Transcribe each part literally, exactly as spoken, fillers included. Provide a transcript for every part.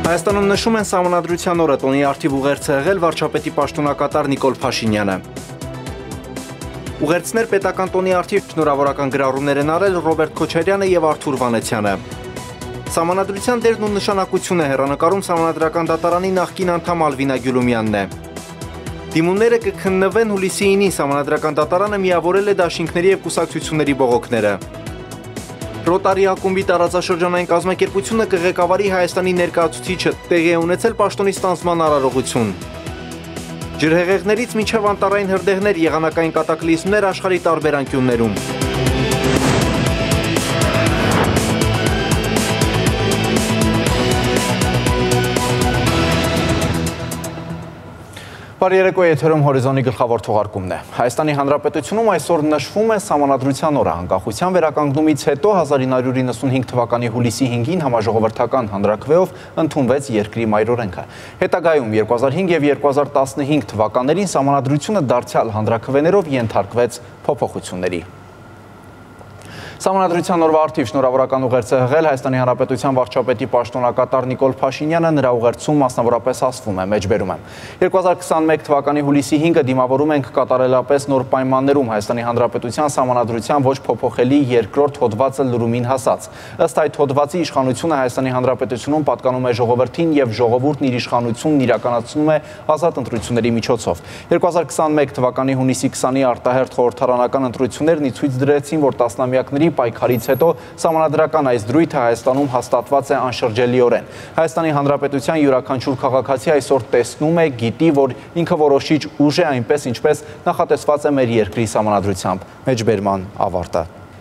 Հայաստանում նշում են Սահմանադրության օրը, տոնի առթիվ ուղերձ է եղել վարչապետի պաշտոնակատար Նիկոլ Փաշինյանը։ Ուղերձներ պետական տոնի առթիվ շնորհավորական գրառումներ են արել Ռոբերտ Քոչարյանը եւ Արթուր Վանեցյանը։ Սահմանադրության դերն ու նշանակությունը հեռանկարում Սահմանադրական դատարանի նախկին անդամ Ալվինա Գյուլումյանն է։ Դիմումները կքննվեն հուլիսի ինին Սահմանադրական դատարանը միավորել է դաշինքների եւ կուսակցությունների բողոքները։ Ռոտարի ակումբի տարածաշրջանային կազմակերպությունը կղեկավարի Հայաստանի ներկայացուցիչը տեղի է ունեցել պաշտոնի ստանձնման արարողություն։ Ջրհեղեղներից մինչև անտառային հրդեհներ, եղանակային կատակլիզմներ աշխարհի տարբեր անկյուններում։ Բարի երեկո, եթերում Հորիզոնի գլխավոր թողարկումն է։ Հայաստանի Հանրապետությունում այսօր նշվում է Սահմանադրության օրը։ Անկախության վերականգնումից հետո հազար ինը հարյուր իննսունհինգ թվականի հուլիսի հինգին համաժողովրդական հանրաքվեով ընդունվեց երկրի մայրօրենքը։ Հետագայում երկու հազար հինգ եւ երկու հազար տասնհինգ թվականներին Սահմանադրությունը դարձյալ հանրաքվեներով ենթարկվեց փոփոխությունների։ Սահմանադրության օրվա առթիվ շնորհավորական ուղերձ է եղել Հայաստանի Հանրապետության վարչապետի պաշտոնակատար Նիկոլ Փաշինյանը, նրա ուղերձում մասնավորապես ասվում է, մեջբերում է. երկու հազար քսանմեկ թվականի հուլիսի հինգը դիմավորում ենք կատարելապես նոր պայմաններում Հայաստանի Հանրապետության Սահմանադրության ոչ փոփոխելի երկրորդ հոդվածը լրումին հասած։ Ըստ այդ հոդվածի իշխանությունը Հայաստանի Հանրապետությունում պատկանում է ժողովրդին եւ ժողովուրդն իր իշխանությունն իրականացնում է ազատ ընտրությունների միջոցով։ երկու հազար քսանմեկ թվականի հունիսի քսանի արտահերթ խորհրդարանական ընտրություններն ի ցույց դրեցին, որ տասնամյակների պայքարից հետո Սահմանադրական այս դրույթը Հայաստանում հաստատված է անշրջելիորեն։ Հայաստանի Հանրապետության յուրաքանչյուր քաղաքացի այսօր տեսնում է, գիտի, որ ինքը որոշիչ ուժ է, այնպես ինչպես նախատեսված է մեր երկրի Սահմանադրությամբ։ Մեջբերման ավարտը։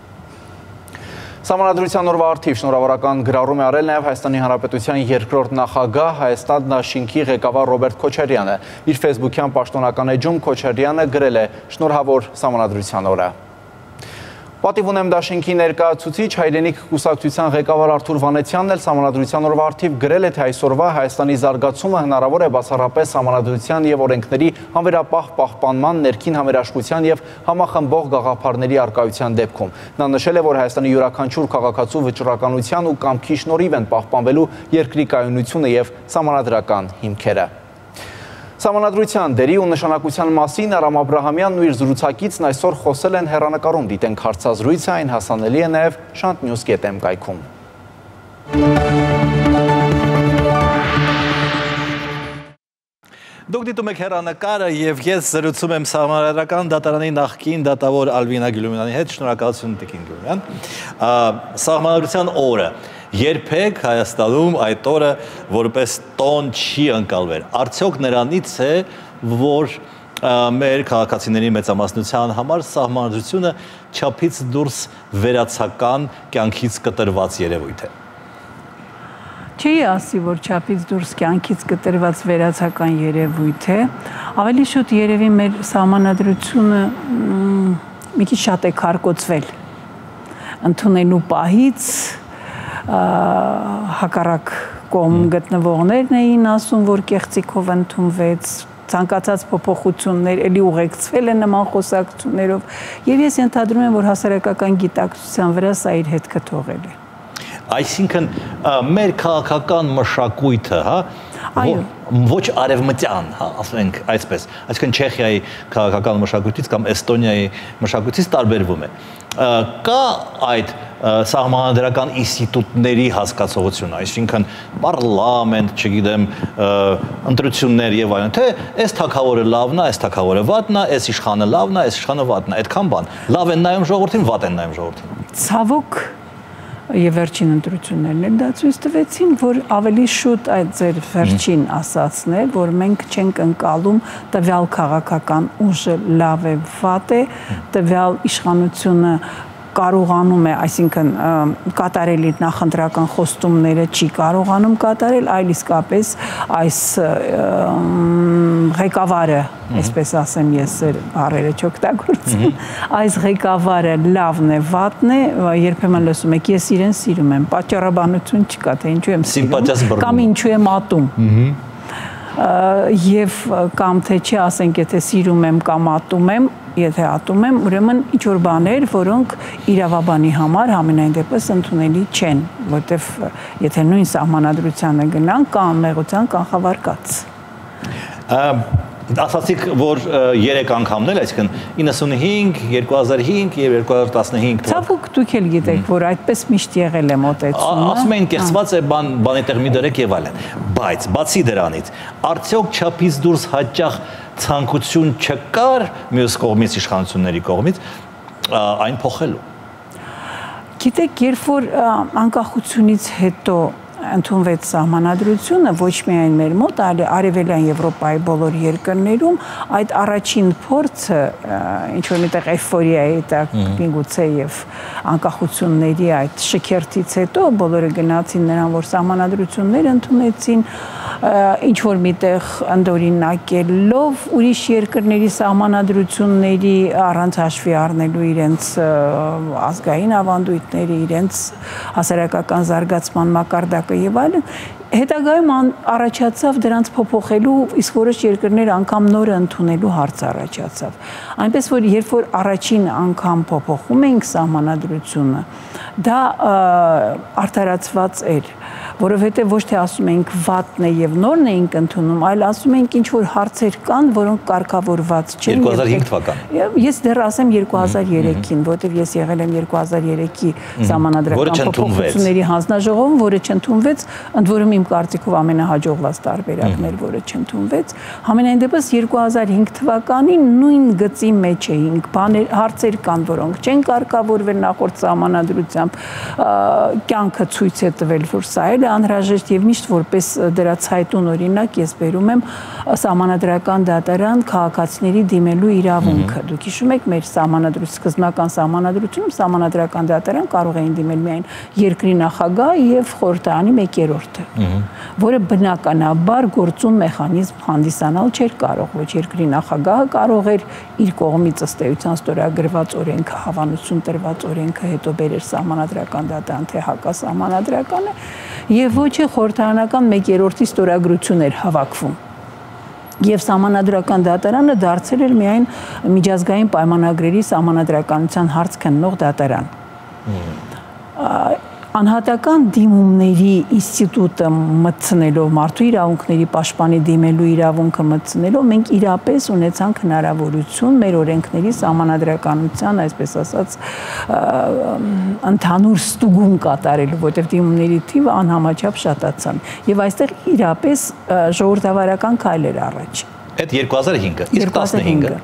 Սահմանադրության օրվա առթիվ շնորհավորական գրառում է արել նաև Հայաստանի Հանրապետության երկրորդ նախագահ Հայաստան դաշինքի ղեկավար Ռոբերտ Քոչարյանը։ Իր ֆեյսբուքյան պաշտոնական էջում Քոչարյանը գրել է. «Շնորհավոր Սահմանադրության օրը»։ Պատիվ ունեմ դաշինքի ներկայացուցիչ Հայրենիք կուսակցության ղեկավար Արթուր Վանեցյանն էլ Սահմանադրության օրվա առթիվ գրել է, թե այսօրվա Հայաստանի զարգացումը հնարավոր է բացառապես Սահմանադրության եւ օրենքների անվերապահ պահպանման, ներքին համերաշխության եւ համախմբող գաղափարների առկայության դեպքում։ Նա նշել է, որ Հայաստանի յուրաքանչյուր քաղաքացու վճռականության ու կամքի շնորհիվ են պահպանվելու երկրի կայունությունը եւ սահմանադրական հիմքերը։ Սահմանադրության դերի ու նշանակության մասին Արամ Աբրահամյանն ու իր զրուցակիցն այսօր խոսել են հեռանկարում։ Դիտենք հարցազրույցը, այն հասանելի է նաև Շանթ Նյուզ կետ էմ կայքում։ Դուք դիտում եք հեռանկարը եւ ես զրուցում եմ Սահմանադրական դատարանի նախկին դատավոր Ալվինա Գյուլումյանի հետ։ Շնորհակալություն Տիկին Գյուլումյան։ Սահմանադրության օրը երբեք Հայաստանում այդ օրը որպես տոն չի ընկալվել։ Արդյոք նրանից է, որ մեր քաղաքացիների մեծամասնության համար Սահմանադրությունը չափից դուրս վերացական կյանքից կտրված երևույթ է։ Չի ասի, որ չափից դուրս կյանքից կտրված վերացական երևույթ է, ավելի շուտ երևի մեր Սահմանադրությունը մի քիչ շատ է քարկոծվել ընդունելու պահից, հակառակ կողմ գտնվողներն էին ասում, որ կեղծիքով ընդունվեց, ցանկացած փոփոխություններ էլի ուղեկցվել են նման խոսակցություններով, եւ ես ենթադրում եմ, որ հասարակական գիտակցության վրա սա իր հետքը թողել է։ Այսինքն մեր քաղաքական մշակույթը, հա, ոչ արևմտյան, հա, ասենք այսպես, այսինքն Չեխիայի քաղաքական մշակույթից կամ Էստոնիայի մշակույթից տարբերվում է։ Կա այդ սահմանադրական ինստիտուտների հասկացողությունը, այսինքն պարլամենտ, չգիտեմ, ընտրություններ եւ այլն, թե այս թագավորը լավն է, այս թագավորը վատն է, այս իշխանը լավն է, այս իշխանը վատն է, այդքան բան։ Լավ են նայում ժողովրդին, վատ են նայում ժողովրդին։ Ցավոք եւ վերջին ընտրություններն էլ դա ցույց տվեցին, որ ավելի շուտ այդ ձեր վերջին ասածն է, որ մենք չենք ընկալում տվյալ քաղաքական ուժը լավ է, վատ է, տվյալ իշխանությունը կարողանում է, այսինքն կատարել իր նախընտրական խոստումները չի կարողանում կատարել, այլ իսկապես այս ղեկավարը, այսպես ասեմ ես բառերը չօգտագործեմ, այս ղեկավարը լավն է, վատն է, երբեմն լսում եք, ես իրեն սիրում եմ, պատճառաբանություն չկա, թե ինչու եմ սիրում, կամ ինչու եմ ատում։ եւ կամ թե չի ասենք, եթե սիրում եմ կամ ատում եմ, եթե ատում եմ, ուրեմն ինչ-որ բաներ, որոնք իրավաբանի համար ամենայն դեպս ընդունելի չեն, որտեվ եթե նույն սահմանադրությանը գնան, կա անմեղության կանխավարկած։ Ասացիք, որ երեք անգամն էլ, այսինքն իննսունհինգ, երկու հազար հինգ եւ երկու հազար տասնհինգ Ցավոք դուք էլ գիտեք, որ այդպես միշտ եղել է մոտեցումը։ Ասում են կեղծված է բան, բանի տեղ մի դրեք եւ այլն։ Բայց բացի դրանից, արդյոք չափից դուրս հաճախ ցանկություն չկար մյուս կողմից իշխանությունների կողմից այն փոխելու։ Գիտեք, երբ որ անկախությունից հետո ընդունվեց սահմանադրությունը ոչ միայն մեր մոտ, այլ արևելյան Եվրոպայի բոլոր երկրներում, այդ առաջին փորձը ինչ որ միտեղ էйֆորիայի տակ գուցե եւ անկախությունների այդ շքերթից հետո բոլորը գնացին նրան, որ սահմանադրություններ ընդունեցին, ինչ որ միտեղ ընդօրինակելով ուրիշ երկրների սահմանադրությունների առանց հաշվի առնելու իրենց ազգային ավանդույթները, իրենց հասարակական զարգացման մակարդակը եւ այլն, հետագայում առաջացավ դրանց փոփոխելու, իսկ որոշ երկրներ անգամ նորը ընդունելու հարց առաջացավ։ Այնպես որ երբ որ առաջին անգամ փոփոխում էինք սահմանադրությունը, դա արդարացված էր, որովհետև ոչ թե ասում էինք վատն է եւ նորն էինք ընդունում, այլ ասում էինք ինչ որ հարցեր կան, որոնք կարգավորված չեն։ երկու հազար հինգ թվական։ Ես դեռ ասեմ երկու հազար երեքին, որովհետև ես եղել եմ երկու հազար երեքի սահմանադրական փոփոխությունների հանձնաժողովում, որը չընդունվեց, ընդ որում իմ կարծիքով ամենահաջողված տարբերակն էր, որը չընդունվեց։ Համենայն դեպս երկու հազար հինգ թվականին նույն գծի մեջ էինք, բաներ, հարցեր կան, որոնք չեն կարգավորվել նախորդ սահմանադրությամբ, կյանքը ցույց է տվել, որ սա էլ անհրաժեշտ եւ միշտ որպես դրա ցայտուն օրինակ ես բերում եմ սահմանադրական դատարան քաղաքացիների դիմելու իրավունքը։ Դուք հիշում եք մեր սահմանադրության սկզբնական սահմանադրությունում սահմանադրական դատարան կարող էին դիմել միայն երկրի նախագահ եւ խորհրդարանի մեկ երրորդը, որը բնականաբար գործուն մեխանիզմ հանդիսանալ չէր կարող, ոչ երկրի նախագահը կարող էր իր կողմից ըստ էության ստորագրված օրենքը, հավանություն տրված օրենքը հետո բերեր սահմանադրական դատարան, թե հակասահմանադրական է, եւ ոչ է խորհրդարանական մեկ երրորդի ստորագրություն էր հավաքվում։ Եվ սահմանադրական դատարանը դարձել էր միայն միջազգային պայմանագրերի սահմանադրականության հարց քննող դատարան։ Անհատական դիմումների ինստիտուտը մտցնելով, մարդու իրավունքների պաշտպանի դիմելու իրավունքը մտցնելով, մենք իրապես ունեցանք հնարավորություն մեր օրենքների սահմանադրականության, այսպես ասած, ընդհանուր ստուգում կատարելու, որտեղ դիմումների թիվը անհամաչափ շատացան։ Եվ այստեղ իրապես ժողովրդավարական քայլ էր առաջ։ Այդ երկու հազար հինգը, իսկ տասնհինգը։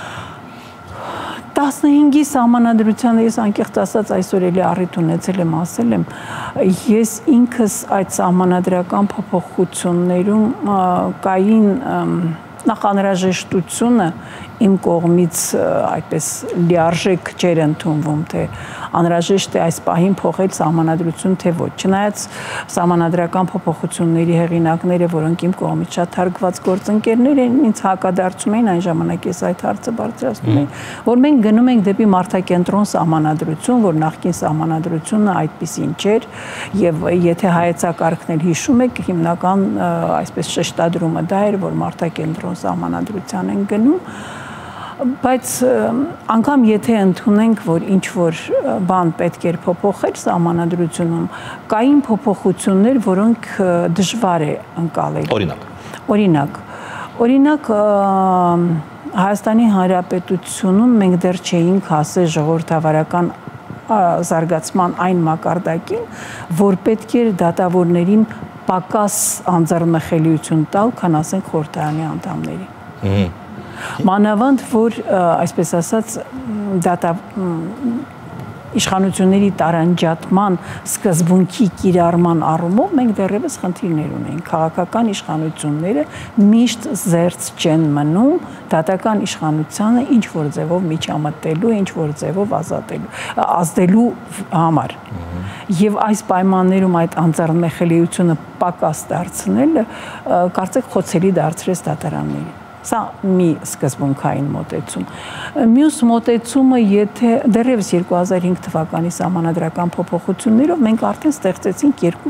տասնհինգի սահմանադրությանը ես անկեղծ ասած այսօր էլի առիթ ունեցել եմ, ասել եմ, ես ինքս այդ սահմանադրական փոփոխություններում կային նախ անհրաժեշտությունը իմ կողմից այդպես լիարժեք չէր ընդունվում, թե անհրաժեշտ է այս պահին փոխել սահմանադրություն, թե ոչ։ Չնայած սահմանադրական փոփոխությունների հեղինակները, որոնք իմ կողմից շատ հարգված գործընկերներ են, ինձ հակադարձում էին, այն ժամանակ ես այդ հարցը բարձրացնում էի, որ մենք գնում ենք դեպի մարդակենտրոն սահմանադրություն, որ նախկին սահմանադրությունը այդպիսին չէր, եւ եթե հայեցակարգն էլ հիշում եք, հիմնական այսպես շեշտադրումը դա էր, որ մարդակենտրոն սահմանադրության են գնում, բայց անգամ եթե ընդունենք, որ ինչ որ բան պետք էր փոփոխել սահմանադրությունում, կային փոփոխություններ, որոնք դժվար է ընկալել։ Օրինակ։ Օրինակ, օրինակ Հայաստանի Հանրապետությունում մենք դեռ չէինք հասել ժողովրդավարական զարգացման այն մակարդակին, որ պետք էր դատավորներին պակաս անձեռնմխելիություն տալ, քան ասենք խորհրդարանի անդամներին։ Մանավանդ, որ այսպես ասած դատա իշխանությունների տարանջատման սկզբունքի կիրառման առումով մենք դեռևս խնդիրներ ունենք։ Քաղաքական իշխանությունները միշտ զերծ չեն մնում դատական իշխանությանը ինչ որ ձևով միջամտելու, ինչ որ ձևով ազատելու, ազդելու համար։ Եվ այս պայմաններում այդ անձեռնմխելիությունը պակաս դարձնելը կարծեք խոցելի դարձրեց դատարաններին։ Սա մի սկզբունքային մոտեցում։ Մյուս մոտեցումը, եթե դեռևս երկու հազար հինգ թվականի սահմանադրական փոփոխություններով մենք արդեն ստեղծեցինք երկու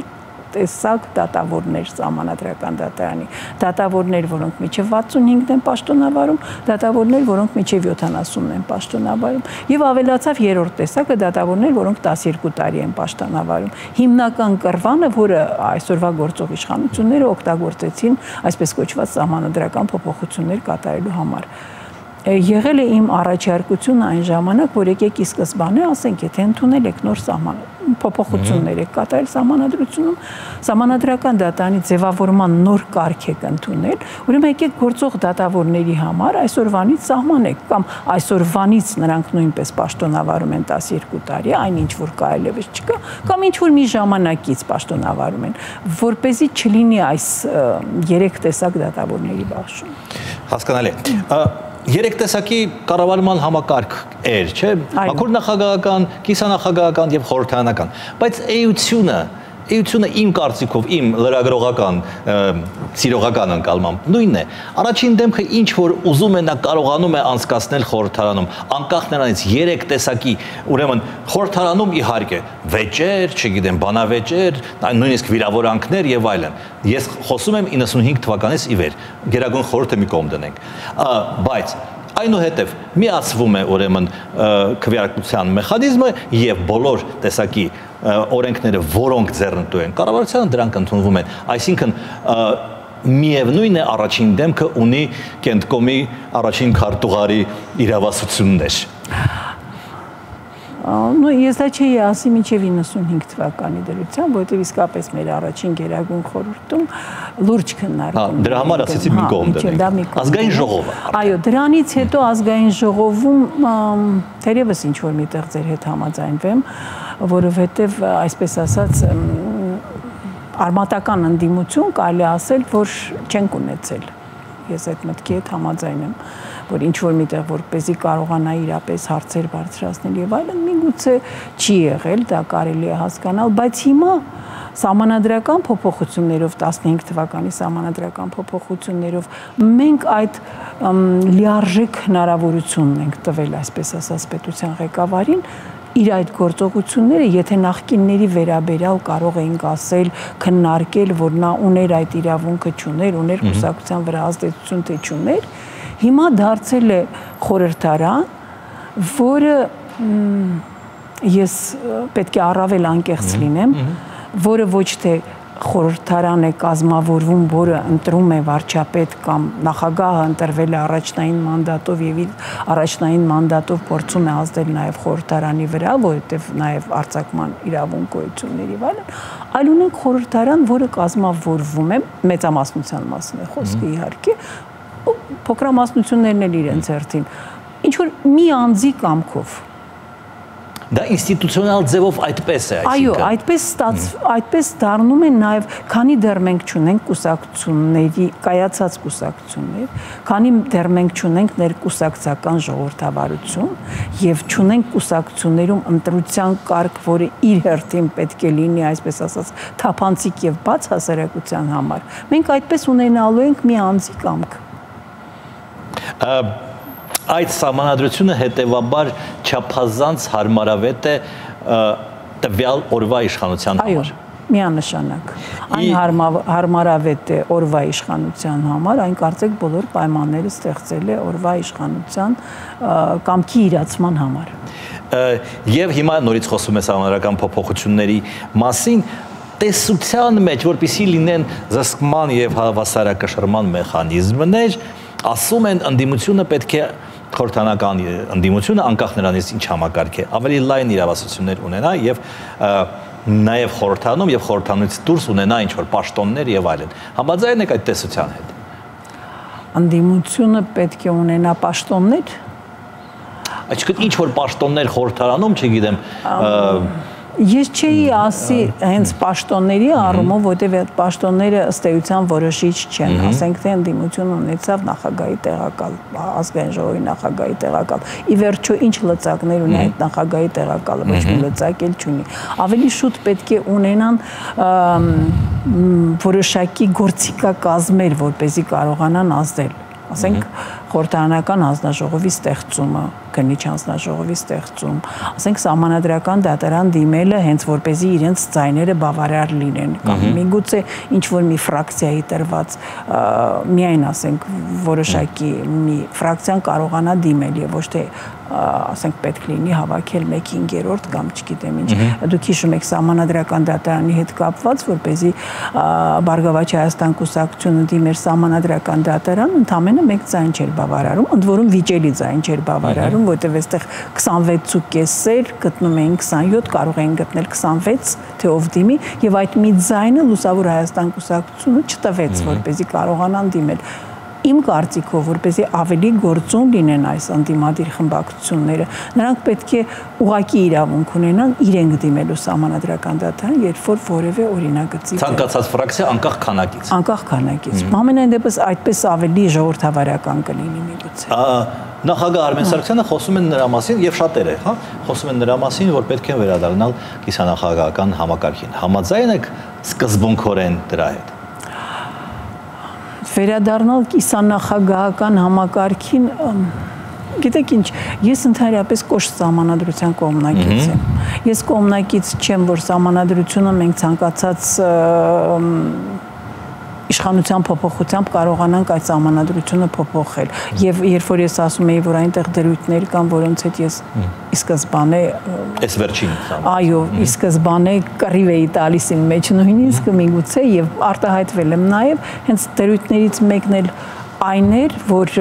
տեսակ դատավորներ Սահմանադրական դատարանի, դատավորներ, որոնք մինչև վաթսունհինգն են պաշտոնավարում, դատավորներ, որոնք մինչև յոթանասունն են պաշտոնավարում, եւ ավելացավ երրորդ տեսակը դատավորներ, որոնք տասներկու տարի են պաշտոնավարում։ Հիմնական կռվանը, որը այսօրվա գործող իշխանությունները օգտագործեցին այսպես կոչված սահմանադրական փոփոխություններ կատարելու համար։ Եղել է իմ առաջարկությունը այն ժամանակ, որ եկեք ի սկզբանե ասենք, եթե ընդունել եք նոր սահման փոփոխություններ եք կատարել սահմանադրությունում, սահմանադրական դատարանի ձևավորման նոր կարգ եք ընդունել, ուրեմն եկեք գործող դատավորների համար այսօրվանից սահմանեք կամ այսօրվանից նրանք նույնպես պաշտոնավարում են տասներկու տարի, այն ինչ որ կա այլևս չկա, կամ ինչ որ մի ժամանակից պաշտոնավարում են, որպեսզի չլինի այս երեք տեսակ դատավորների բաշխում։ Հասկանալի է։ Երեք տեսակի կառավարման համակարգ էր, չէ՞, մաքուր նախագահական, կիսանախագահական եւ խորհրդարանական, բայց էությունը Էությունը իմ կարծիքով, իմ լրագրողական, սիրողական ընկալմամբ նույնն է։ Առաջին դեմքը ինչ որ ուզում է նա կարողանում է անցկացնել խորհրդարանում, անկախ նրանից երեք տեսակի, ուրեմն խորհրդարանում իհարկե վեճեր, չգիտեմ, բանավեճեր, նույնիսկ վիրավորանքներ եւ այլն։ Ես խոսում եմ իննսունհինգ թվականից ի վեր, Գերագույն խորհուրդը մի կողմ դնենք։ Բայց այնուհետև միացվում է ուրեմն քվեարկության մեխանիզմը եւ բոլոր տեսակի օրենքները, որոնք ձեռնտու են կառավարությանը, դրանք ընդունվում են։ Այսինքն միևնույն է առաջին դեմքը ունի Կենտկոմի առաջին քարտուղարի իրավասություններ։ Ну, ես դա չէի ասի մինչև իննսունհինգ թվականի դրությամբ, որովհետև իսկապես մեր առաջին Գերագույն խորհուրդում լուրջ քննարկում։ Դրա համար ասեցի մի կողմ դնենք։ Ազգային ժողովը։ Այո, դրանից հետո ազգային ժողովում թերևս ինչ որ միտեղ ձեր հետ համաձայնվեմ, որովհետև այսպես ասած արմատական ընդդիմություն կարելի ասել, որ չենք ունեցել։ Ես այդ մտքի հետ համաձայն եմ, որ ինչ որ միտեղ որպեսզի կարողանա իրապես հարցեր բարձրացնել եւ այլն, միգուցե չի եղել, դա կարելի է հասկանալ, բայց հիմա սահմանադրական փոփոխություններով տասնհինգ թվականի սահմանադրական փոփոխություններով մենք այդ լիարժեք հնարավորությունն ենք տվել, այսպես ասած, պետության ղեկավարին իր այդ գործողությունները, եթե նախկինների վերաբերյալ կարող էինք ասել, քննարկել, որ նա ուներ այդ իրավունքը չուներ, ուներ կուսակցության վրա ազդեցություն թե չուներ, հիմա դարձել է խորհրդարան, որը ես պետք է առավել անկեղծ լինեմ, որը ոչ թե խորհրդարան է կազմավորվում, որը ընտրում է վարչապետ կամ նախագահը ընտրվել է առաջնային մանդատով եւ առաջնային մանդատով փորձում է ազդել նաեւ խորհրդարանի վրա, որովհետեւ նաեւ արձակման իրավունք գոյությունների եւ այլն, այլ ունենք խորհրդարան, որը կազմավորվում է մեծամասնության մասին է խոսքը իհարկե, փոքրամասնություններն էլ իրենց հերթին, ինչ որ մի անձի կամքով։ Դա ինստիտուցիոնալ ձևով այդպես է, այսինքն։ Այո, այդպես այդպես դառնում է նաև, քանի դեռ մենք չունենք կուսակցությունների, կայացած կուսակցություններ, քանի դեռ մենք չունենք ներկուսակցական ժողովրդավարություն եւ չունենք կուսակցություններում ընտրության կարգ, որը իր հերթին պետք է լինի, այսպես ասած, թափանցիկ եւ բաց հասարակության համար։ Մենք այդպես ունենալու ենք մի անձի կամք։ Այդ սահմանադրությունը հետևաբար չափազանց հարմարավետ է տվյալ օրվա իշխանության համար։ Այո, միանշանակ։ Այն հարմարավետ է օրվա իշխանության համար, այն կարծեք բոլոր պայմանները ստեղծել է օրվա իշխանության կամքի իրացման համար։ Եվ հիմա նորից խոսում է սահմանադրական փոփոխությունների մասին, տեսության մեջ, որպեսզի լինեն զսկման եւ հավասարակշռման մեխանիզմներ, ասում են ընդդիմությունը պետք է խորհրդանական ընդդիմությունը անկախ նրանից ինչ համակարգ է, ավելի լայն իրավասություններ ունենա եւ նաեւ խորհրդանում եւ խորհրդանից դուրս ունենա ինչ որ պաշտոններ եւ այլն։ Համաձայն եք այդ տեսության հետ։ Ընդդիմությունը պետք է ունենա պաշտոններ։ Այսինքն ինչ որ պաշտոններ խորհրդարանում, չգիտեմ, Ես չէի ասի հենց պաշտոնների առումով, որտեղ այդ պաշտոնները ըստ էության որոշիչ չեն, ասենք թե ընդդիմություն ունեցավ նախագահի տեղակալ, ազգային ժողովի նախագահի տեղակալ։ Ի վերջո ինչ լծակներ ունի այդ նախագահի տեղակալը, ոչ մի լծակ էլ չունի։ Ավելի շուտ պետք է ունենան որոշակի գործիքակազմեր, որպեսզի կարողանան ազդել։ Ասենք խորհրդարանական հանձնաժողովի ստեղծումը, քննիչ հանձնաժողովի ստեղծում, ասենք սահմանադրական դատարան դիմելը հենց որպեսզի իրենց ձայները բավարար լինեն, կամ միգուցե ինչ որ մի ֆրակցիայի տրված միայն ասենք որոշակի մի ֆրակցիան կարողանա դիմել եւ ոչ թե ասենք պետք լինի հավաքել մեկ հինգերորդ կամ չգիտեմ ինչ։ Դուք հիշում եք սահմանադրական դատարանի հետ կապված, որպեսզի Բարգավաճ Հայաստան կուսակցությունը դիմեր սահմանադրական դատարան, ընդամենը մեկ ձայն չէր բավարարում, ընդ որում վիճելի ձայն չէր բավարարում, որտեղ այստեղ քսանվեց ու կեսեր գտնում էին քսանյոթ, կարող էին գտնել քսանվեց, թե ով դիմի, եւ այդ մի ձայնը Լուսավոր Հայաստան կուսակցությունը չտվեց, որպեսզի կարողանան դիմել։ Իմ կարծիքով, որպեսզի ավելի գործուն լինեն այս անդիմադիր խմբակցությունները, նրանք պետք է ուղղակի իրավունք ունենան իրենք դիմելու սահմանադրական դատարան, երբ որ որևէ օրինագծի ցանկացած ֆրակցիա անկախ քանակից։ Անկախ քանակից։ Ամենայն դեպս այդպես ավելի ժողովրդավարական կլինի միգուցե։ Նախագահ Արմեն Սարգսյանը խոսում են նրա մասին եւ շատերը, հա, խոսում են նրա մասին, որ պետք է վերադառնալ կիսանախագահական համակարգին։ Համաձայն եք սկզբունքորեն դրա հետ։ Վերադառնալ կիսանախագահական համակարգին, գիտեք ինչ, ես ընդհանրապես կոշտ սահմանադրության կողմնակից եմ։ Ես կողմնակից չեմ, որ սահմանադրությունը մենք ցանկացած իշխանության փոփոխությամբ կարողանանք այդ սահմանադրությունը փոփոխել։ Եվ երբ որ ես ասում եի, որ այնտեղ դրույթներ կան, որոնց հետ ես ի սկզբանե այս վերջին այո, ի սկզբանե կռիվ էի տալիս իմ մեջ նույնիսկ միգուցե եւ արտահայտվել եմ նաեւ հենց դրույթներից մեկն էլ այն էր, որ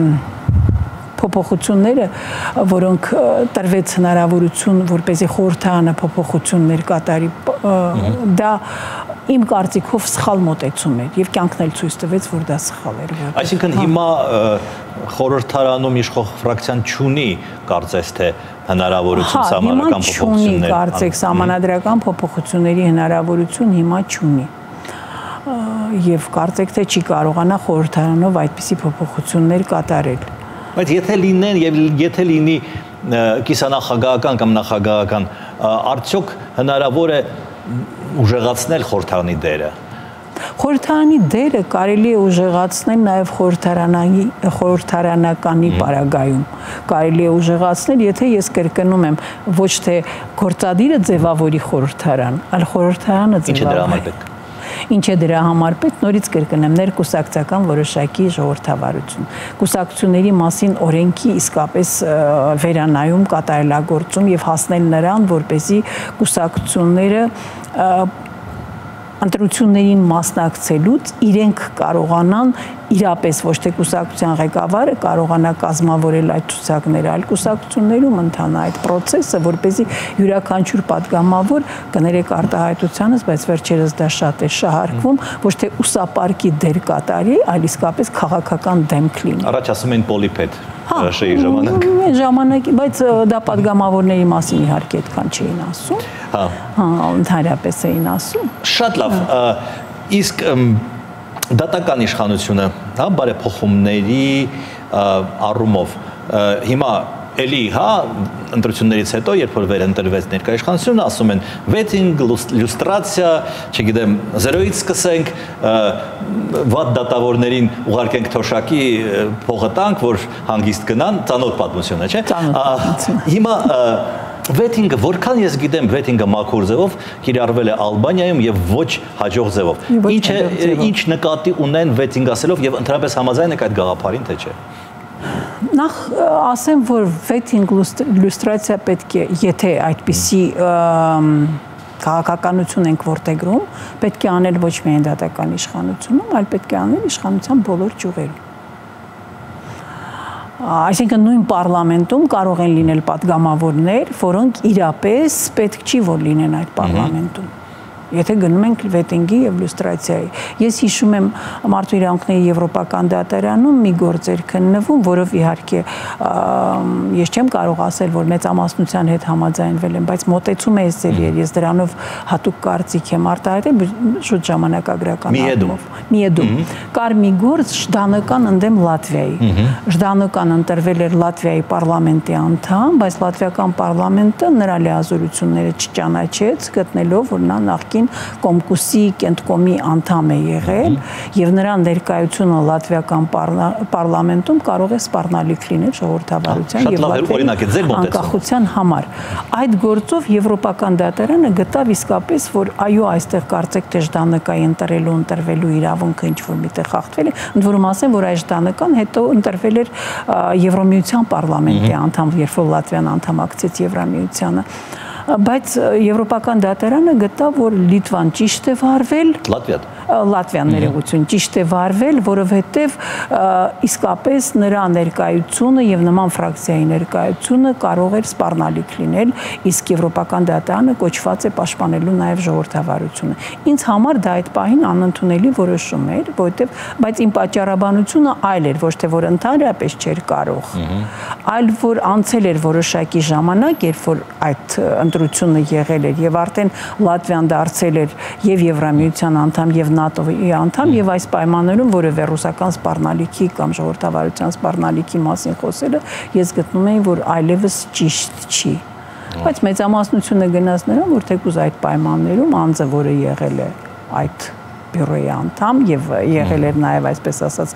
փոփոխությունները, որոնք տրվեց հնարավորություն, որպեսզի խորհրդարանը փոփոխություններ կատարի, դա իմ կարծիքով սխալ մոտեցում էր եւ կյանքն էլ ցույց տվեց, որ դա սխալ էր։ Այսինքն հիմա խորհրդարանում իշխող ֆրակցիան չունի կարծես թե հնարավորություն սահմանադրական փոփոխություններ։ Կարծեք սահմանադրական փոփոխությունների հնարավորություն հիմա չունի։ Եվ կարծեք թե չի կարողանա խորհրդարանով այդպիսի փոփոխություններ կատարել։ Բայց եթե լինեն եւ եթե լինի կիսանախագահական կամ նախագահական, արդյոք հնարավոր է ուժեղացնել խորհրդարանի դերը։ Խորհրդարանի դերը կարելի է ուժեղացնել նաև խորհրդարանի խորհրդարանականի պարագայում։ Կարելի է ուժեղացնել, եթե ես կրկնում եմ, ոչ թե գործադիրը ձևավորի խորհրդարան, այլ խորհրդարանը ձևավորի։ Ինչ է դրա համար պետք, նորից կրկնեմ, ներկուսակցական որոշակի ժողովրդավարություն, կուսակցությունների մասին օրենքի իսկապես վերանայում, կատարելագործում եւ հասնել նրան, որպեսզի կուսակցությունները ընտրություններին մասնակցելուց իրենք կարողանան իրապես ոչ թե կուսակցության ղեկավարը կարողանա կազմավորել այդ ցուցակները, այլ կուսակցություններում ընթանա այդ process-ը, որպեսզի յուրաքանչյուր պատգամավոր կներեք արտահայտությանս, բայց վերջերս դա շատ է շահարկվում, ոչ թե ուսապարկի դեր կատարի, այլ իսկապես քաղաքական դեմք լինի։ Առաջ ասում էին պոլիպեդ շեի ժամանակ։ Ժամանակ, բայց դա պատգամավորների մասին իհարկե այդքան չէին ասում։ Հա, ընդհանրապես էին ասում։ Շատ լավ, իսկ դատական իշխանությունը, հա, բարեփոխումների առումով հիմա էլի, հա, ընտրություններից հետո, երբ որ վերընտրվեց ներկայիշխանությունը, ասում են վեթինգ, լյուստրացիա, չգիտեմ, զերոյից սկսենք, վատ դատավորներին ուղարկենք թոշակի փողը տանք, որ հանգիստ գնան, ծանոթ պատմություն է, չէ՞։ Հիմա վեթինգը, որքան ես գիտեմ, վեթինգը մաքուր ձևով կիրառվել է Ալբանիայում եւ ոչ հաջող ձևով։ Ինչ է, ինչ նկատի ունեն վեթինգ ասելով եւ ընդհանրապես համաձայն եք այդ գաղափարին, թե չէ։ Նախ ասեմ, որ վեթինգ լյուստրացիա պետք է, եթե այդպիսի քաղաքականություն ենք որդեգրում, պետք է անել ոչ միայն դատական իշխանությունում, այլ պետք է անել իշխանության բոլոր ճյուղերում։ Այսինքն նույն պարլամենտում կարող են լինել պատգամավորներ, որոնք իրապես պետք չի որ լինեն այդ պարլամենտում։ Եթե գնում ենք վեթինգի եւ լյուստրացիայի։ Ես հիշում եմ Մարդու իրավունքների եվրոպական դատարանում մի գործ էր քննվում, որով իհարկե ես չեմ կարող ասել, որ մեծամասնության հետ համաձայնվել եմ, բայց մոտեցումը էս ձև էր, ես դրանով հատուկ կարծիք եմ արտահայտել շուտ ժամանակագրական առումով։ Միեդում կար մի գործ Ժդանոկան ընդդեմ Լատվիայի։ Ժդանոկան ընտրվել էր Լատվիայի պարլամենտի անդամ, բայց լատվիական պարլամենտը նրա լիազորությունները չճանաչեց, գտնելով որ նա նախկին նախկին Կոմկուսի կենտկոմի անդամ է եղել եւ նրա ներկայությունը լատվիական պարլամենտում կարող է սպառնալիք լինել ժողովրդավարության եւ Լատվիայի անկախության համար։ Այդ գործով Եվրոպական դատարանը գտավ իսկապես, որ այո, այստեղ կարծեք թե Ժդանիկայի ընտրելու ընտրվելու իրավունքը ինչ որ միտեղ խախտվել է, ընդ որում ասեմ, որ այս Ժդանիկան հետո ընտրվել էր Եվրոմիության պարլամենտի անդամ, երբ որ Լատվիան անդամակցեց Եվրամիությանը, բայց Եվրոպական դատարանը գտավ, որ Լիտվան ճիշտ է վարվել, Լատվիան Լատվիան ներողություն ճիշտ է վարվել, որովհետև իսկապես նրա ներկայությունը եւ նման ֆրակցիայի ներկայությունը կարող էր սպառնալիք լինել, իսկ Եվրոպական դատարանը կոչված է պաշտպանելու նաեւ ժողովրդավարությունը։ Ինձ համար դա այդ պահին անընդունելի որոշում էր, որովհետև բայց իմ պատճառաբանությունը այլ էր, ոչ թե որ ընդհանրապես չէր կարող, այլ որ անցել էր որոշակի ժամանակ, երբ որ այդ ընտրությունը եղել էր եւ արդեն Լատվիան դարձել էր եւ Եվրամիության անդամ եւ ՆԱՏՕ-ի անդամ եւ այս պայմաններում որևէ ռուսական սպառնալիքի կամ ժողովրդավարության սպառնալիքի մասին խոսելը ես գտնում եմ, որ այլևս ճիշտ չի։ Բայց մեծամասնությունը գնաց նրան, որ թեկուզ այդ պայմաններում անձը, որը եղել է այդ բյուրոյի անդամ եւ եղել էր նաեւ այսպես ասած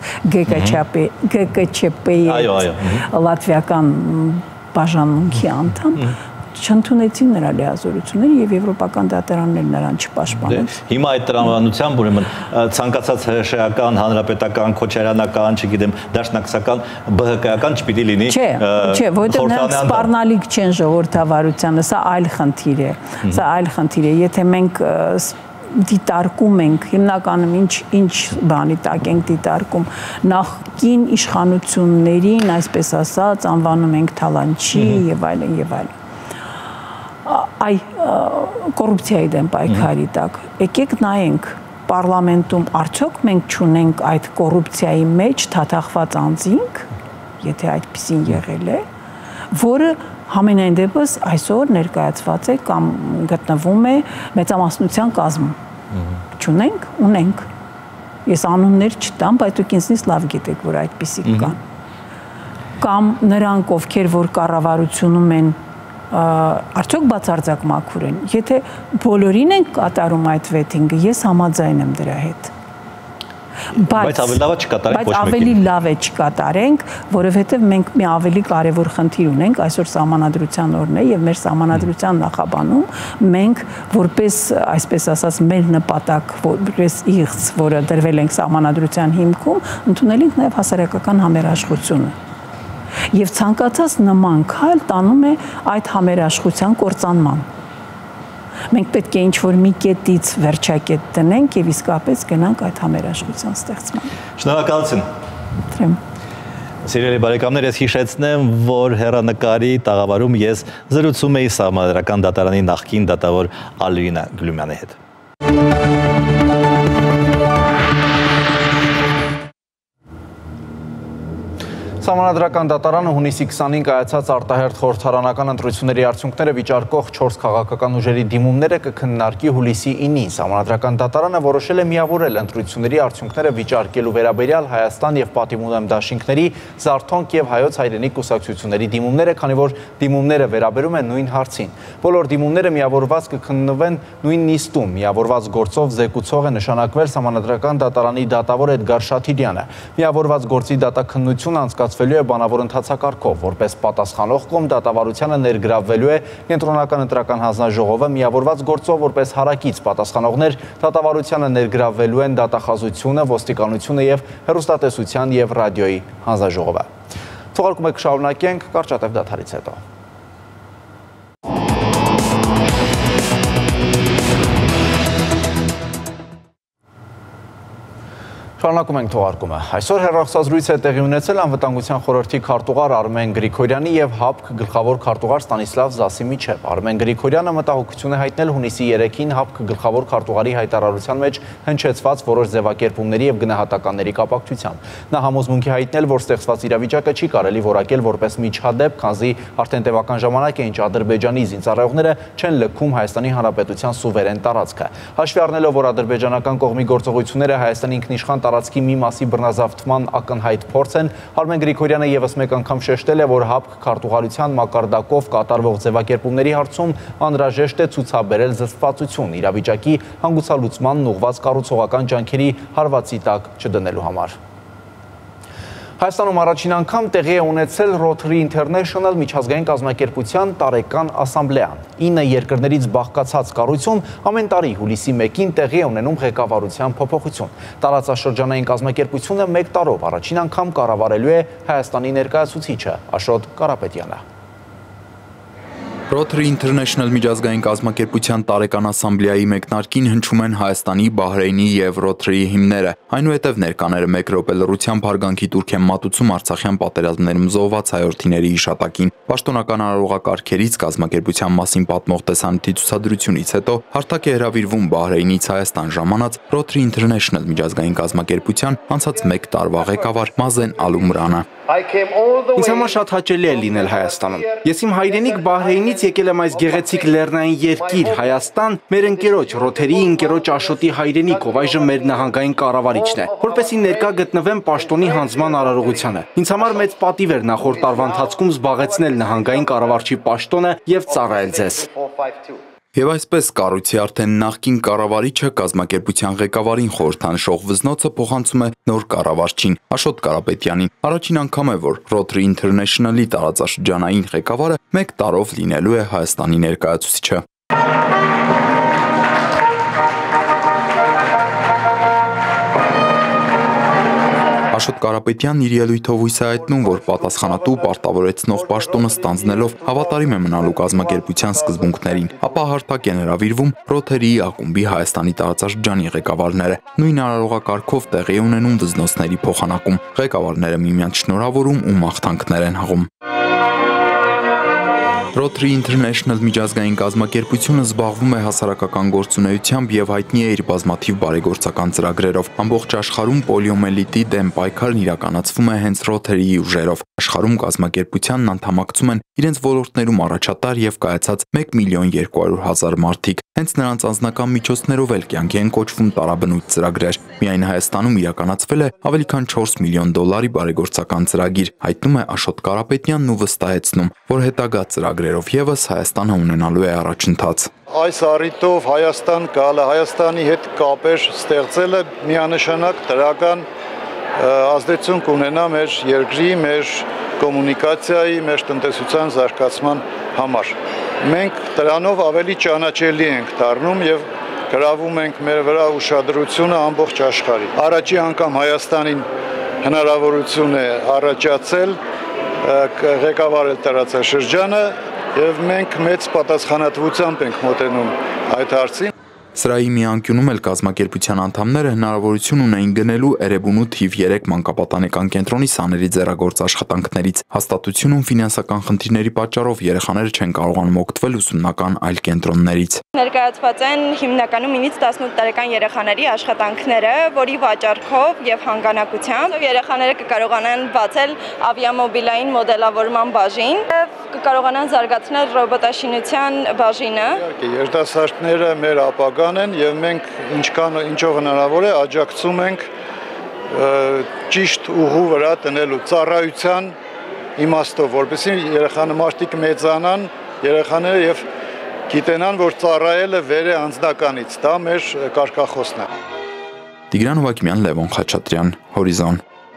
ԳԿՉՊ-ի լատվիական բաժանմունքի անդամ, չընդունեցին նրա լիազորությունները եւ Եվրոպական դատարանն նրան չպաշտպանեց։ Հիմա այդ տրամաբանությամբ ուրեմն ցանկացած հրաշեական, հանրապետական, քոչարյանական, չգիտեմ, դաշնակցական, ԲՀԿ-ական չպիտի լինի։ Չէ, չէ, որովհետեւ նրանք սպառնալիք չեն ժողովրդավարությանը, սա այլ խնդիր է։ Սա այլ խնդիր է, եթե մենք դիտարկում ենք հիմնականում ինչ ինչ բանի տակ ենք դիտարկում նախկին իշխանություններին, այսպես ասած, անվանում ենք թալանչի եւ այլն եւ այլն։ Այ կոռուպցիայի դեմ պայքարի տակ եկեք նայենք պարլամենտում արդյոք մենք չունենք այդ կոռուպցիայի մեջ թաթախված անձինք, եթե այդպեսին եղել է, որը համենայն դեպս այսօր ներկայացված է կամ գտնվում է մեծամասնության կազմում։ Չունենք, ունենք։ Ես անուններ չտամ, բայց դուք ինձնից լավ գիտեք, որ այդպիսիք կան։ Կամ նրանք, ովքեր որ կառավարությունում են, արդյոք բացարձակ մաքուր են։ Եթե բոլորին են կատարում այդ վեթինգը, ես համաձայն եմ դրա հետ։ Բայց ավելի լավ է չկատարենք, որովհետև մենք մի ավելի կարևոր խնդիր ունենք, այսօր սահմանադրության օրն է եւ մեր սահմանադրության նախաբանում մենք որպես, այսպես ասած, մեր նպատակ, որպես իղձ, որը դրվել ենք սահմանադրության հիմքում, ընդունել ենք նաեւ հասարակական համերաշխությունը։ Եվ ցանկացած նման քայլ տանում է այդ համերաշխության կործանման։ Մենք պետք է ինչ-որ մի կետից վերջակետ տնենք եւ իսկապես գնանք այդ համերաշխության ստեղծման։ Շնորհակալություն։ Թրեմ։ Սիրելի բարեկամներ, ես հիշեցնեմ, որ հեռանկարի տաղավարում ես զրուցում էի Սահմանադրական դատարանի նախկին դատավոր Ալվինա Գլումյանի հետ։ Սահմանադրական դատարանը հունիսի քսանինը կայացած արտահերթ խորհրդարանական ընտրությունների արդյունքները վիճարկող չորս քաղաքական ուժերի դիմումները կքննարկի հուլիսի ինին։ Սահմանադրական դատարանը որոշել է միավորել ընտրությունների արդյունքները վիճարկելու վերաբերյալ Հայաստան եւ Պատիմուդեմ դաշինքների Զարթոնք եւ Հայոց հայրենիք կուսակցությունների դիմումները, քանի որ դիմումները վերաբերում են նույն հարցին։ Բոլոր դիմումները միավորված կքննվեն նույն նիստում։ Միավորված գործով զեկուցող է նշանակվել Սահմանադրական դատարանի դատավոր Էդգար Շաթիրյանը։ Միավորված գործի դատաքննությունը անցկացվելու է բանավոր ընթացակարգով, որպես պատասխանող կողմ դատավարությանը ներգրավվելու է Կենտրոնական ընտրական հանձնաժողովը, միավորված գործով որպես հարակից պատասխանողներ դատավարությանը ներգրավվելու են դատախազությունը, ոստիկանությունը եւ հեռուստատեսության եւ ռադիոյի հանձնաժողովը։ Թողարկումը կշարունակենք կարճատև դադարից հետո։ Շարունակում ենք թողարկումը։ Այսօր հեռախոսազրույց է տեղի ունեցել անվտանգության խորհրդի քարտուղար Արմեն Գրիգորյանի եւ ՀԱՊԿ գլխավոր քարտուղար Ստանիսլավ Զասի միջև։ Արմեն Գրիգորյանը մտահոգություն է հայտնել հունիսի երեքին ՀԱՊԿ գլխավոր քարտուղարի հայտարարության մեջ հնչեցված որոշ ձևակերպումների եւ գնահատականների կապակցությամբ։ Նա համոզմունք է հայտնել, որ ստեղծված իրավիճակը չի կարելի որակել որպես միջադեպ, քանզի արդեն տևական ժամանակ է, ինչ Ադրբեջանի զինծառայողները չեն լքում Հայաստանի Հանրապետության սուվերեն տարածքը։ Հաշվի առնելով, որ ադրբեջանական կողմի գործողությունները Հայաստանի ինքնիշխան տարածքի մի մասի բռնազավթման ակնհայտ փորձ են։ Արմեն Գրիգորյանը եւս մեկ անգամ շեշտել է, որ ՀԱՊԿ քարտուղարության մակարդակով կատարվող ձևակերպումների հարցում անհրաժեշտ է ցուցաբերել զսպվածություն իրավիճակի հանգուցալուծմանն ուղղված կառուցողական ջանքերի հարվածի տակ չդնելու համար։ Հայաստանում առաջին անգամ տեղի է ունեցել Rotary International միջազգային կազմակերպության տարեկան ասամբլեան։ ինը երկրներից բաղկացած կառույցում ամեն տարի հուլիսի մեկին տեղի է ունենում ղեկավարության փոփոխություն։ Տարածաշրջանային կազմակերպությունը մեկ տարով առաջին անգամ կառավարելու է Հայաստանի ներկայացուցիչը Աշոտ Կարապետյանը։ Rotary International միջազգային կազմակերպության տարեկան ասամբլեայի մեկնարկին հնչում են Հայաստանի, Բահրեյնի եւ Rotary-ի հիմները։ Այնուհետև ներկաները մեկ րոպե լռությամբ հարգանքի տուրք են մատուցում Արցախյան պատերազմներում զոհված հայրենիների հիշատակին։ Պաշտոնական արարողակարգերից կազմակերպության մասին պատմող տեսանյութի ցուցադրությունից հետո հարթակ է հրավիրվում Բահրեյնից Հայաստան ժամանած Rotary International միջազգային կազմակերպության անցած մեկ տարվա ղեկավար Մազեն Ալումրանը։ Ինձ համար շատ հաճելի է լինել Հայաստանում։ Ես իմ հայրենիք Բահրեյնից եկել եմ այս գեղեցիկ լեռնային երկիր Հայաստան, մեր ընկերոջ Rotary-ի ընկերոջ Աշոտի հայրենիք, ով այժմ մեր նահանգային կառավարիչն է, որպեսզի ներկա գտնվեմ պաշտոնի հանձնման արարողությանը։ Ինձ համար մեծ պատիվ էր նախորդ տարվա ընթացքում զբաղեցնել նահանգային կառավարչի պաշտոնը եւ ծառայել ձեզ։ Եվ այսպես կառույցի արդեն նախկին կառավարիչը կազմակերպության ղեկավարին խորհրդանշող վզնոցը փոխանցում է նոր կառավարչին Աշոտ Կարապետյանին։ Առաջին անգամ է, որ Rotary International-ի տարածաշրջանային ղեկավարը մեկ տարով լինելու է Հայաստանի ներկայացուցիչը։ Աշոտ Կարապետյանն իր ելույթով հույս է հայտնում, որ պատասխանատու պարտավորեցնող պաշտոնը ստանձնելով հավատարիմ է մնալու կազմակերպության սկզբունքներին, ապա հարթակ են հրավիրվում Rotary-ի ակումբի Հայաստանի տարածաշրջանի ղեկավարները։ Նույն արարողակարգով տեղի է ունենում վզնոցների փոխանակում, ղեկավարները միմյանց շնորհավորում ու մաղթանքներ են հղում։ Rotary International միջազգային կազմակերպությունը զբաղվում է հասարակական գործունեությամբ եւ հայտնի է իր բազմաթիվ բարեգործական ծրագրերով։ Ամբողջ աշխարհում պոլիոմելիտի դեմ պայքարն իրականացվում է հենց Rotary-ի ուժերով։ Աշխարհում կազմակերպությանն անդամակցում են իրենց ոլորտներում առաջատար եւ կայացած մեկ միլիոն երկու հարյուր հազար մարդիկ։ Հենց նրանց անձնական միջոցներով էլ կյանքի են կոչվում տարաբնույթ ծրագրեր։ Միայն Հայաստանում իրականացվել է ավելի քան չորս միլիոն դոլարի բարեգործական ծրագիր, հայտնում է Աշոտ Կարապետյանն ու վստահեցնում, որ հետագա ծրագրերով եւս Հայաստանը ունենալու է առաջընթաց։ Այս առիթով Հայաստան գալը, Հայաստանի հետ կապեր ստեղծելը միանշանակ դրական ազդեցություն կունենա մեր երկրի, մեր կոմունիկացիայի, մեր տնտեսության զարգացման համար։ Մենք դրանով ավելի ճանաչելի ենք դառնում եւ գրավում ենք մեր վրա ուշադրությունը ամբողջ աշխարհի։ Առաջի անգամ Հայաստանին հնարավորություն է առաջացել ղեկավարել տարածաշրջանը եւ մենք մեծ պատասխանատվությամբ ենք մոտենում այդ հարցին։ Սրահի մի անկյունում էլ կազմակերպության անդամները հնարավորություն ունեին գնելու Էրեբունու թիվ երեք մանկապատանեկան կենտրոնի սաների ձեռագործ աշխատանքներից։ Հաստատությունում ֆինանսական խնդիրների պատճառով երեխաները չեն կարողանում օգտվել ուսումնական այլ կենտրոններից։ Ներկայացված են հիմնականում ինից տասնութ տարեկան երեխաների աշխատանքները, որի վաճառքով եւ հանգանակությամբ երեխաները կկարողանան բացել ավիամոբիլային մոդելավորման բաժին եւ կկարողանան զարգացնել ռոբոտաշինության բաժինը։ Երիտասարդները մեր ապագան են եւ մենք ինչքան ինչով հնարավոր է աջակցում ենք ճիշտ ուղու վրա տնելու ծառայության իմաստով, որպեսզի երեխաները մարդիկ մեծանան, երեխաները եւ գիտենան, որ ծառայելը վեր է անձնականից, դա մեր կարգախոսն է։ Տիգրան Հովակիմյան, Լևոն Խաչատրյան, Հորիզոն։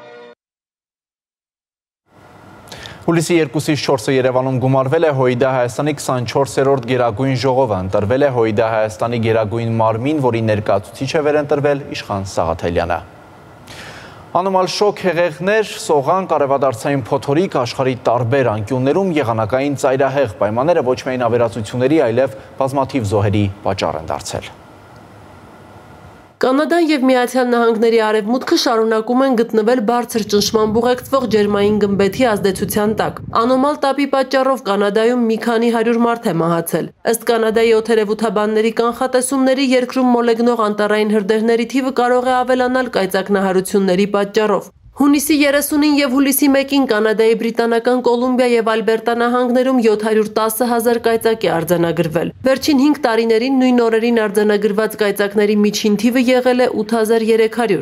Հուլիսի երկուսից չորսը Երևանում գումարվել է ՀՅԴ Հայաստանի քսանչորսերորդ գերագույն ժողովը, ընտրվել է ՀՅԴ Հայաստանի գերագույն մարմին, որի ներկայացուցիչ է վերընտրվել Իշխան Սաղաթելյանը։ Անոմալ շոկ հեղեղներ, սողան, կարևադարձային փոթորիկ, աշխարհի տարբեր անկյուններում եղանակային ծայրահեղ պայմանները ոչ միայն ավերածությունների, այլև բազմաթիվ զոհերի պատճառ են դարձել։ Կանադան եւ Միացյալ Նահանգների արևմուտքը շարունակում են գտնվել բարձր ճնշմամբ ուղեկցվող ջերմային գմբեթի ազդեցության տակ։ Անոմալ տապի պատճառով Կանադայում մի քանի հարյուր մարդ է մահացել։ Ըստ Կանադայի օդերևութաբանների կանխատեսումների երկրում մոլեգնող անտառային հրդեհների թիվը կարող է ավելանալ կայծակնահարությունների պատճառով։ Հունիսի երեսունին եւ հուլիսի մեկին Կանադայի Բրիտանական Կոլումբիա եւ Ալբերտա նահանգներում յոթ հարյուր տասը հազար կայծակ է արձանագրվել։ Վերջին հինգ տարիներին նույն օրերին արձանագրված կայծակների միջին թիվը եղել է ութ հազար երեք հարյուր։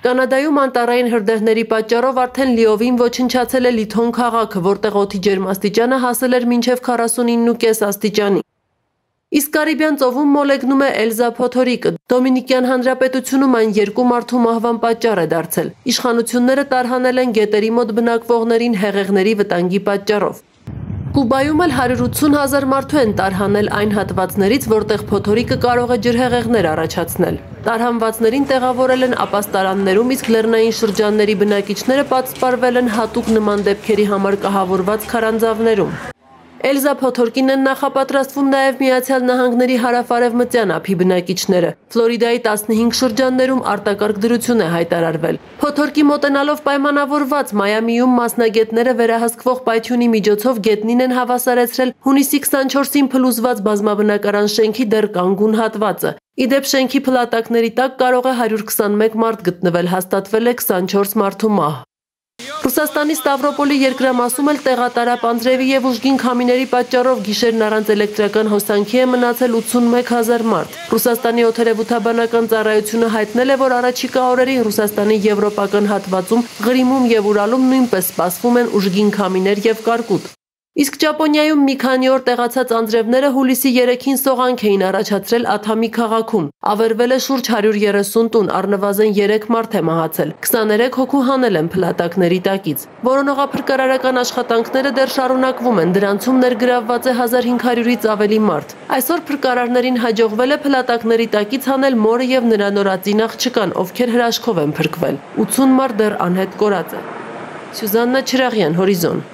Կանադայում անտառային հրդեհների պատճառով արդեն լիովին ոչնչացել է Լիթոն քաղաքը, որտեղ օդի ջերմաստիճանը հասել էր մինչև քառասունինը կես աստիճանի։ Իսկ Կարիբյան ծովում մոլեգնում է Էլզա փոթորիկը։ Դոմինիկյան Հանրապետությունում այն երկու մարդու մահվան պատճառ է դարձել։ Իշխանությունները տարհանել են գետերի մոտ բնակվողներին հեղեղների վտանգի պատճառով։ Կուբայում էլ հարյուր ութսուն հազար մարդու են տարհանել այն հատվածներից, որտեղ փոթորիկը կարող է ջրհեղեղներ առաջացնել։ Տարհանվածներին տեղավորել են ապաստարաններում, իսկ լեռնային շրջանների բնակիչները պատսպարվել են հատուկ նման դեպքերի համար կահավորված քարանձավներում։ Էլզա փոթորկին են նախապատրաստվում նաև Միացյալ Նահանգների հարավ-արևմտյան ափի բնակիչները։ Ֆլորիդայի տասնհինգ շրջաններում արտակարգ դրություն է հայտարարվել։ Փոթորկի մոտենալով պայմանավորված Մայամիում մասնագետները վերահսկվող պայթյունի միջոցով գետնին են հավասարեցրել հունիսի քսանչորսին փլուզված բազմաբնակարան շենքի դեռ կանգուն հատվածը։ Իդեպ շենքի փլատակների տակ կարող է հարյուր քսանմեկ մարդ գտնվել, հաստատվել է քսանչորս մարդու մահ։ Ռուսաստանի Ստավրոպոլի երկրամասում էլ տեղատարապ անձրևի և ուժգին քամիների պատճառով գիշերն առանց էլեկտրական հոսանքի է մնացել ութսունմեկ հազար մարդ։ Ռուսաստանի օդերևութաբանական ծառայությունը հայտնել է, որ առաջիկա օրերին Ռուսաստանի եվրոպական հատվածում, Ղրիմում և Ուրալում նույնպես սպասվում են ուժգին քամիներ և կարկուտ։ Իսկ Ճապոնիայում մի քանի օր տեղացած անձրևները հուլիսի երեքին սողանք էին առաջացրել Աթամի քաղաքում։ Ավերվել է շուրջ հարյուր երեսուն տուն, առնվազն երեք մարդ է մահացել, քսաներեք հոգու հանել են փլատակների տակից։ Որոնողափրկարարական աշխատանքները դեռ շարունակվում են, դրանցում ներգրավված է հազար հինգ հարյուրից ավելի մարդ։ Այսօր փրկարարներին հաջողվել է փլատակների տակից հանել մորը և նրա նորածին աղջկան, ովքեր հրաշքով են փրկվել։ ութսուն մարդ դեռ անհետ կորած է։ Սյուզաննա Չրաղյան, Հորիզոն։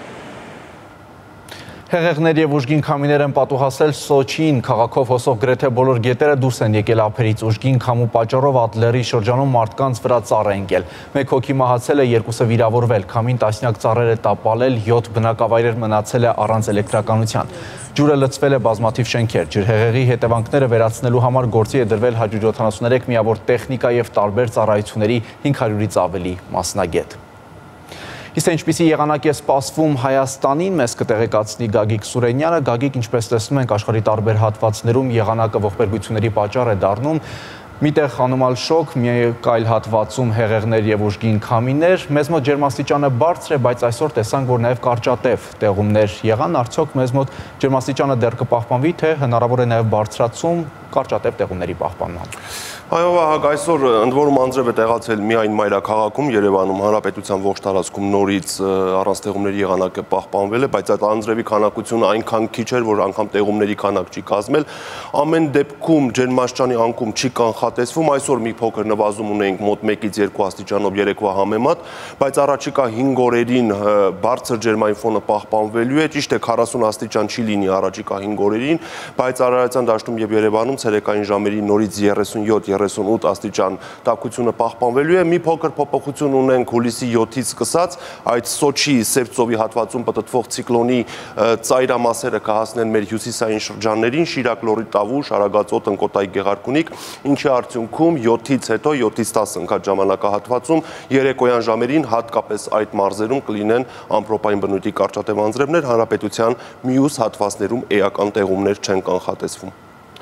Հեղեղներ և ուժգին քամիներ են պատուհասել Սոչիին, քաղաքով հոսող գրեթե բոլոր գետերը դուրս են եկել ափերից, ուժգին քամու պատճառով Ադլերի շրջանում մարդկանց վրա ծառ է ընկել։ Մեկ հոգի մահացել է, երկուսը վիրավորվել, քամին տասնյակ ծառեր է տապալել, յոթ բնակավայրեր մնացել է առանց էլեկտրականության։ Ջուրը լցվել է բազմաթիվ շենքեր, ջրհեղեղի հետևանքները վերացնելու համար գործի է դրվել հարյուր յոթանասուներեք միավոր տեխնիկա և տարբեր ծառայությունների հինգ հարյուրից ավելի մասնագետ։ Իսկ ինչպիսի եղանակ է սպասվում Հայաստանին, մեզ կտեղեկացնի Գագիկ Սուրենյանը։ Գագիկ, ինչպես տեսնում ենք, աշխարհի տարբեր հատվածներում եղանակը ողբերգությունների պատճառ է դառնում։ Միտեղ անոմալ շոկ, մի այլ հատվածում հեղեղներ և ուժգին քամիներ։ Մեզ մոտ ջերմաստիճանը բարձր է, բայց այսօր տեսանք, որ նաև կարճատև տեղումներ եղան։ Արդյոք մեզ մոտ ջերմաստիճանը դեռ կպահպանվի, թե հնարավոր է նաև բարձրացում կարճատև տեղումների պահպանման։ Այո, Վահագ, այսօր ընդ որում անձրև է տեղացել միայն մայրաքաղաքում, Երևանում, հանրապետության ողջ տարածքում նորից առանց տեղումների եղանակ է պահպանվել է, բայց այդ անձրևի քանակությունը այնքան քիչ էր, որ անգամ տեղումների քանակ չի կազմել։ Ամեն դեպքում ջերմաստիճանի անկում չի կանխատեսվում, այսօր մի փոքր նվազում ունենք մոտ մեկից երկու աստիճանով երեկվա համեմատ, բայց առաջիկա հինգ օրերին բարձր ջերմային ֆոնը պահպանվելու է, ճիշտ է քառասուն աստիճան չի լինի առաջիկա հինգ օրերին, բայց Արարատյան դաշտում եւ Երևանում ցերեկային ժամերի նորից երեսունյոթ երեսունութ աստիճան տաքությունը պահպանվելու է։ Մի փոքր փոփոխություն ունենք հուլիսի յոթից սկսած, այդ Սոչի Սևծովի հատվածում պտտվող ցիկլոնի ծայրամասերը կհասնեն մեր հյուսիսային շրջաններին, Շիրակ, Լոռի, Տավուշ, Արագածոտ, Ընկոտայք, Գեղարքունիք, ինչի արդյունքում յոթից հետո յոթից տասը ընկած ժամանակահատվածում երեկոյան ժամերին հատկապես այդ մարզերում կլինեն ամպրոպային բնույթի կարճատև անձրևներ, հանրապետության մյուս հատվածներում էական տեղումներ չեն կանխատեսվում։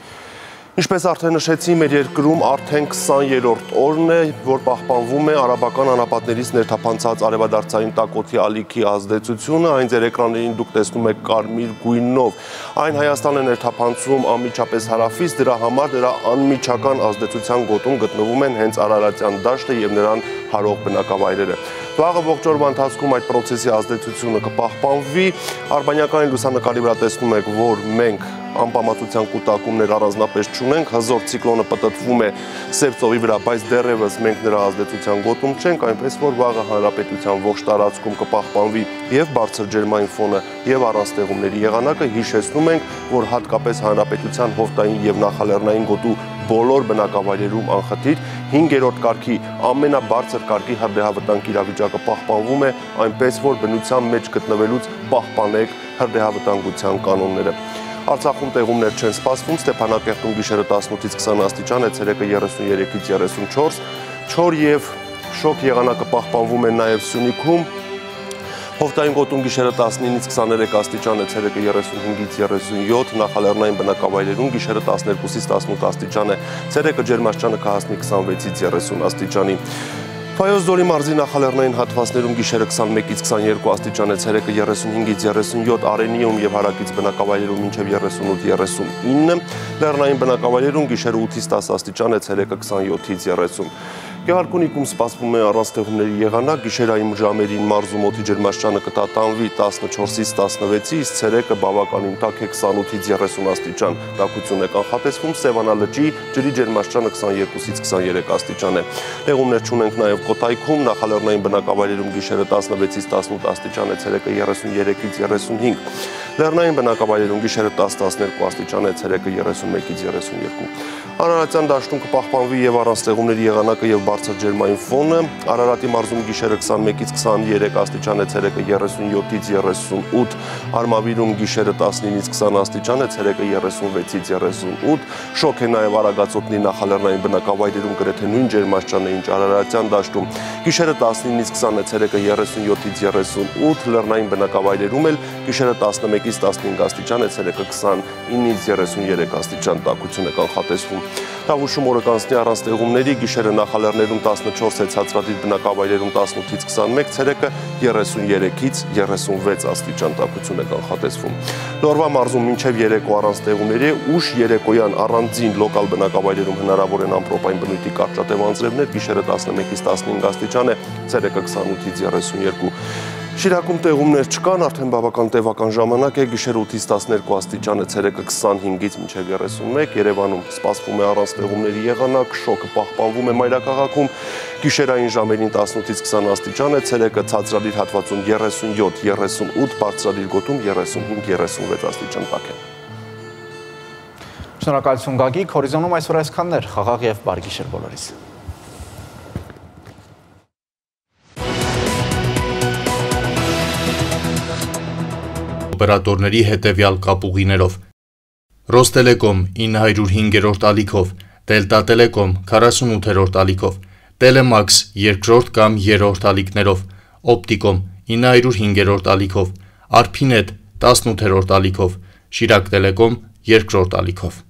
Ինչպես արդեն նշեցի, մեր երկրում արդեն քսաներորդ օրն է, որ պահպանվում է արաբական անապատներից ներթափանցած արևադարձային տաքոթի ալիքի ազդեցությունը, այն ձեր էկրաններին դուք տեսնում եք կարմիր գույնով։ Այն Հայաստան է ներթափանցում անմիջապես հարավից, դրա համար դրա անմիջական ազդեցության գոտում գտնվում են հենց Արարատյան դաշտը և նրան հարող բնակավայրերը։ Վաղը ողջ օրվա ընթացքում այդ պրոցեսի ազդեցությունը կպահպանվի։ Արբանյակային լուսանկարի վրա տեսնում եք, որ մենք անպամատության կուտակումներ առանձնապես չունենք, հզոր ցիկլոնը պտտվում է Սևծովի վրա, բայց դեռևս մենք նրա ազդեցության գոտում չենք, այնպես որ վաղը հանրապետության ողջ տարածքում կպահպանվի և բարձր ջերմային ֆոնը և առանց տեղումների եղանակը։ Հիշեցնում ենք, որ հատկապես հանրապետության հովտային և նախալեռնային գոտու բոլոր բնակավայրերում անխտիր հինգերորդ կարգի ամենաբարձր կարգի հրդեհավտանգ իրավիճակը պահպանվում է, այնպես որ բնության մեջ գտնվելուց պահպանեք հրդեհավտանգության կանոնները։ Արցախում տեղումներ չեն սպասվում, Ստեփանակերտում գիշերը տասնութից քսան աստիճան է, ցերեկը երեսունյոթից երեսունչորս, չոր և շոգ եղանակը պահպանվում է նաև Սյունիքում, Հովտային գոտում գիշերը տասնինից քսաներեք աստիճան է, ցերեկը երեսունհինգից երեսունյոթ, նախալեռնային բնակավայրերում գիշերը տասներկուսից տասնութ աստիճան է, ցերեկը ջերմաստիճանը կհասնի քսանվեցից երեսուն աստիճանի։ Ֆայոց ձորի մարզի նախալեռնային հատվածներում գիշերը քսանմեկից քսաներկու աստիճան է, ցերեկը երեսունհինգից երեսունյոթ, Արենիում եւ հարակից բնակավայրերում մինչեւ երեսունութ երեսունինը, լեռնային բնակավայրերում գիշերը ութից տասը աստիճան է, ցերեկը քսանյոթից երեսուն։ Գեղարքունիքում սպասվում է առանց եղանակ, գիշերային ժամերին մարզում օդի ջերմաստիճանը կտատանվի տասնչորսից տասնվեցի, իսկ ցերեկը բավականին տաք է քսանութից երեսուն աստիճան, տաքություն է կանխատեսվում, Սևանալճի ջրի ջերմաստիճանը քսաներկուսից քսաներեք աստիճան է։ Տեղումներ չունենք նաև Կոտայքում, նախալեռնային բնակավայրերում գիշերը տասնվեցից տասնութ աստիճան է, ցերեկը երեսունյերեկից երեսունհինգ, լեռնային բնակավայրերում գիշերը տասը տասներկու աստիճան է, ցերեկը երեսունմեկից երեսունյոթ։ Արարատյան դաշտում կպահպանվի եւ առանց տեղումների եղանակը եւ բարձր ջերմային ֆոնը, Արարատի մարզում գիշերը քսանմեկից քսաներեք աստիճան է, ցերեկը երեսունյոթից երեսունութ, Արմավիրում գիշերը տասնինից քսան աստիճան է, ցերեկը երեսունվեցից երեսունութ, շոգ է նաեւ Արագածոտնի նախալեռնային բնակավայրերում գրեթե նույն ջերմաստիճանն է, ինչ Արարատյան դաշտում, գիշերը տասնինից քսան է, ցերեկը երեսունյոթից երեսունութ, լեռնային բնակավայրերում էլ գիշերը տասնմեկից տասնհինգ աստիճան է, ցերեկը քսանինից երեսունյերեք աստիճան տաքություն է կանխատեսվում։ Տավուշում օրը կանցնի առանց տեղումների, գիշերը նախալեռներում տասնչորս է, ցածրադիր բնակավայրերում տասնութից քսանմեկ, ցերեկը երեսունյերեկից երեսունվեց աստիճան տաքություն է կանխատեսվում։ Լորվա մարզում մինչև երեկո առանց տեղումների, ուշ երեկոյան առանձին լոկալ բնակավայրերում հնարավոր են ամպրոպային բնույթի կարճատև անձրևներ, գիշերը տասնմեկից տասնհինգ աստիճան է, ցերեկը քսանութից երեսունյերկու։ Շիրակում տեղումներ չկան, արդեն բավական տևական ժամանակ է, գիշերը ութից տասներկու աստիճան է, ցերեկը քսանհինգից մինչև երեսունմեկ, Երևանում սպասվում է առանց տեղումների եղանակ, շոգը պահպանվում է մայրաքաղաքում, գիշերային ժամերին տասնութից քսան աստիճան է, ցերեկը ցածրադիր հատվածում երեսունյոթ երեսունութ, բարձրադիր գոտում երեսունհինգ երեսունվեց աստիճան տաք է։ Շնորհակալություն Գագիկ, Հորիզոնում այսօր այսքաններ, խաղաղ եւ բարի գիշեր բոլորիս։ Օպերատորների հետևյալ կապուղիներով Ռոստելեկոմ ինը հարյուր հինգերորդ ալիքով, Դելտա Տելեկոմ քառասունութերորդ ալիքով, Տելեմաքս երկրորդ կամ երրորդ ալիքներով, Օպտիկոմ ինը հարյուր հինգերորդ ալիքով, Արփինետ տասնութերորդ ալիքով, Շիրակ Տելեկոմ երկրորդ ալիքով։